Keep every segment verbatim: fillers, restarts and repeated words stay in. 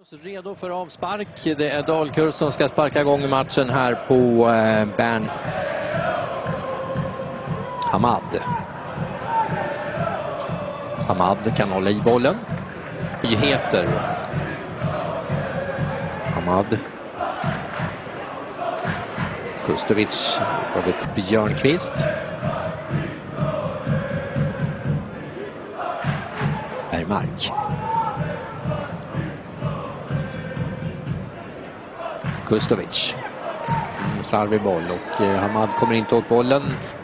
Redo för avspark. Det är Dalkurd som ska sparka igång matchen här på eh, Bern. Hamad. Hamad kan hålla i bollen. Nyheter. Hamad. Kustovic. Robert Björnqvist. Bergmark. Kustovic. Mm, slarvig boll och eh, Hamad kommer inte åt bollen.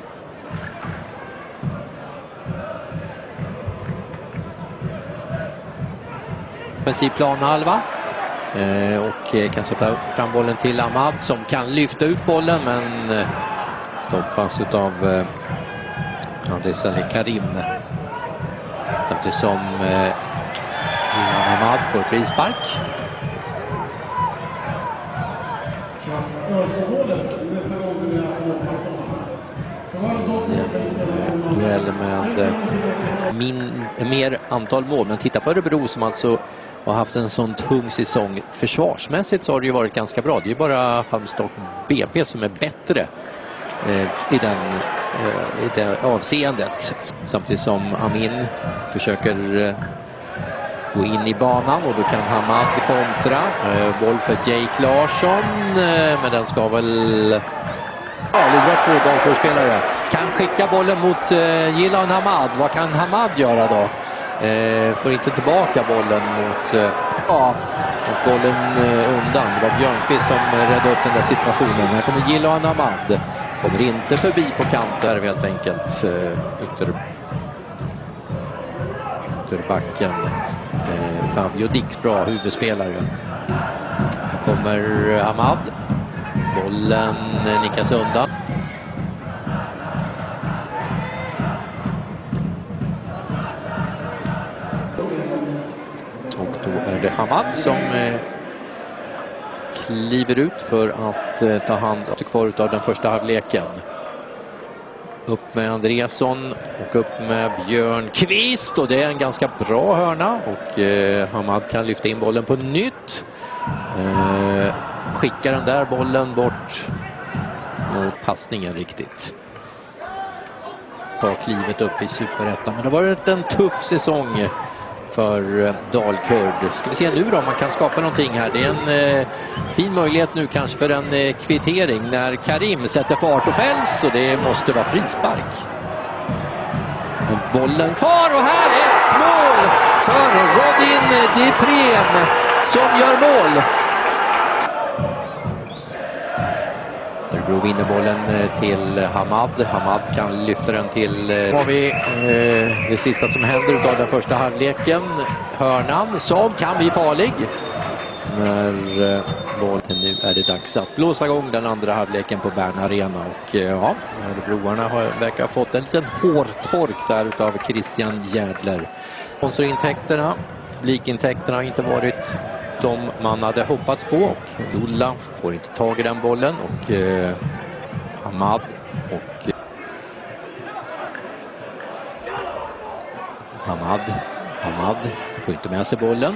Offensiv planhalva. Eh, och eh, kan sätta fram bollen till Hamad som kan lyfta ut bollen men eh, stoppas av eh, Andesali Karim. Samtidigt som eh, Hamad får frispark. Duell med min, mer antal mål, men titta på Örebro som alltså har haft en sån tung säsong. Försvarsmässigt så har det ju varit ganska bra. Det är bara Halmstad B P som är bättre eh, i, den, eh, i det avseendet. Samtidigt som Amin försöker eh, gå in i banan och då kan Hamad kontra. Eh, boll för Jake Larsson, eh, men den ska väl... Ja, lurat för Dalkurd-spelare. Kan skicka bollen mot eh, Gilan Hamad. Vad kan Hamad göra då? Eh, får inte tillbaka bollen mot... Eh, ja, och bollen eh, undan. Det var Björnqvist som eh, räddade upp den där situationen. Här kommer Gilan Hamad. Kommer inte förbi på kanten helt enkelt. Eh, ytter, ytterbacken. Eh, Fabio Dix, bra huvudspelare. Här kommer Hamad. Bollen nickas undan. Och då är det Hamad som eh, kliver ut för att eh, ta hand om kvar av den första halvleken. Upp med Andreasson och upp med Björnqvist. Och det är en ganska bra hörna. Och eh, Hamad kan lyfta in bollen på nytt. Eh, skickar den där bollen bort mot passningen riktigt. Ta klivet upp i Superettan. Men det har varit en tuff säsong för eh, Dalkurd. Ska vi se nu då om man kan skapa någonting här. Det är en eh, fin möjlighet nu kanske för en eh, kvittering när Karim sätter fart och fälls. Och det måste vara frispark. Och bollen kvar och här är ett mål för Rodin Deprem som gör mål. Örebro vinner bollen till Hamad. Hamad kan lyfta den till... Nu har vi eh, det sista som händer av den första halvleken. Hörnan som kan bli farlig. När eh, bollen nu är det dags att blåsa igång den andra halvleken på Bern Arena. Och eh, ja, Örebroarna har verkar ha fått en liten hårtork där utav Christian Järdler. Sponsorintäkterna, publikintäkterna har inte varit de man hade hoppats på och Lulla får inte tag i den bollen och eh, Hamad och eh, Hamad Hamad får inte med sig bollen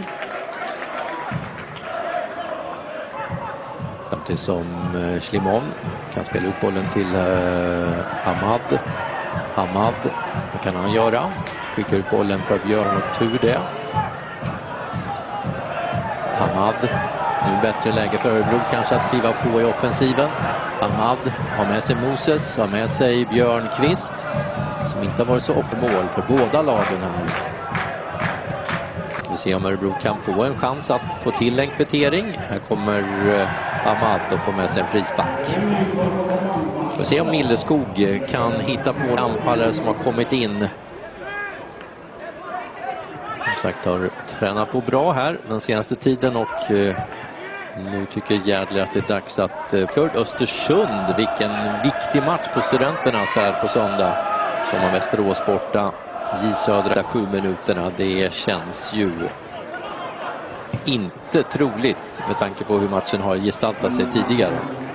samtidigt som eh, Schlimon kan spela ut bollen till eh, Hamad Hamad, vad kan han göra? Skickar ut bollen för Björn och tur det. Hamad, nu bättre läge för Örebro kanske att kliva på i offensiven. Hamad har med sig Moses, har med sig Björnqvist som inte har varit så ofta mål för båda lagen här. Vi ser om Örebro kan få en chans att få till en kvittering. Här kommer Hamad och får med sig en frispark. Vi får se om Milleskog kan hitta på anfallare som har kommit in. Som sagt har tränat på bra här den senaste tiden och eh, nu tycker Järdler att det är dags att eh, Kurd Östersund, vilken viktig match på Studenterna så här på söndag som har Västerås borta. J Södra sju minuterna, det känns ju inte troligt med tanke på hur matchen har gestaltat sig tidigare.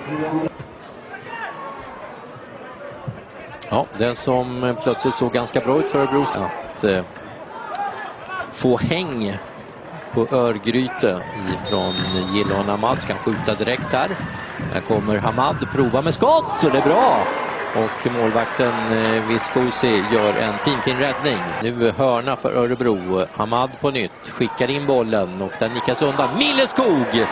Ja, den som plötsligt såg ganska bra ut för Örebro att eh, få häng på Örgryte ifrån Gillon Hamad. Ska skjuta direkt här. Här kommer Hamad, prova med skott, så det är bra. Och målvakten Viscosi gör en fin, fin räddning. Nu hörna för Örebro. Hamad på nytt, skickar in bollen och den nickas undan. Milleskog!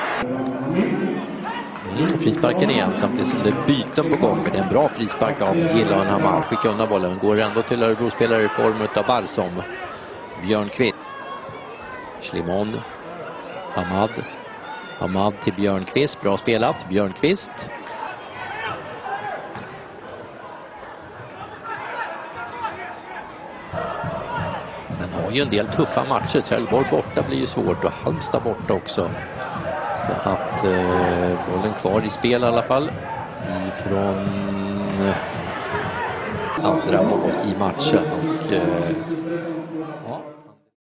Mm, frisparken igen samtidigt som det är byten på gång. Det är en bra frispark av Gillon Hamad. Skickar undan bollen, går ändå till Örebro-spelare i form av Barsom. Björnqvist. Schlimon. Hamad. Hamad till Björnqvist. Bra spelat. Björnqvist. Men har ju en del tuffa matcher. Trelleborg borta blir ju svårt och Halmstad borta också. Så att eh, bollen kvar i spel i alla fall. Ifrån andra mål i matchen. Och, eh,